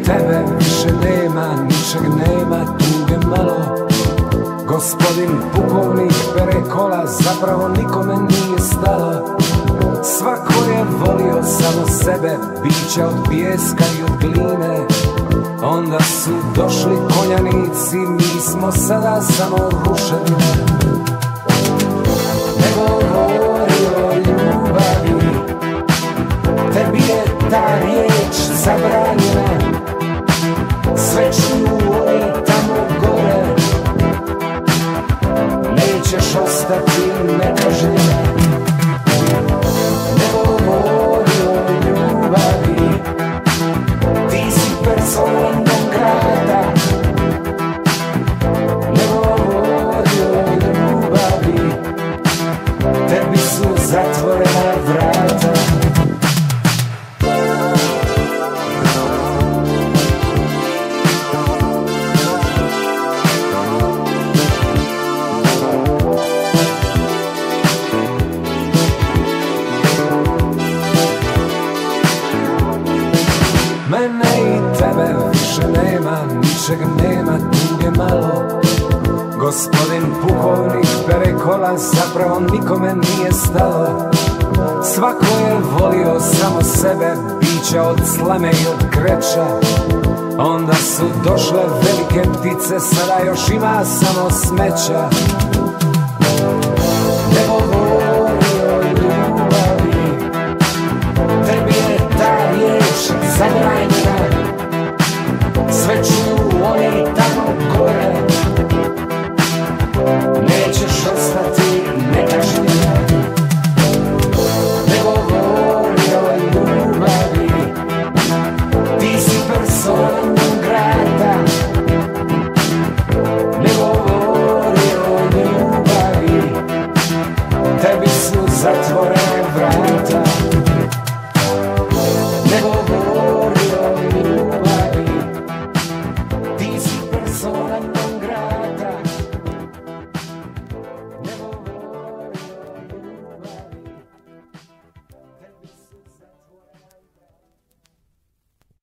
tebe više nema, ničeg nema, tuge malo. Gospodin pukovnik pere kola, zapravo nikome nije stalo. Svako je volio samo sebe, bića od pijeska i od gline. Onda su došli konjanici, mi smo sada samo ruševine. Ne govori o ljubavi, tebi je ta riječ zabranjena. Sve čuju oni tamo gore, nećeš ostati nekažnjena. Ne govori o ljubavi, ti si persona non grata. Ne govori o ljubavi, tebi su zatvorena vrata. Mene i tebe više nema, ničeg nema, tuge malo. Gospodin pukovnik pere kola, zapravo nikome nije stalo. Svako je volio samo sebe, bića od slame i od kreča. Onda su došle velike ptice, sada još ima samo smeća.